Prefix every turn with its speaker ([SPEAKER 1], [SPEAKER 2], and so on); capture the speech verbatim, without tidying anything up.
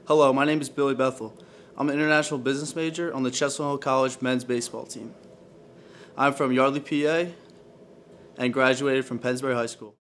[SPEAKER 1] Hello, my name is Billy Bethel. I'm an international business major on the Chestnut College men's baseball team. I'm from Yardley, P A, and graduated from Pennsbury High School.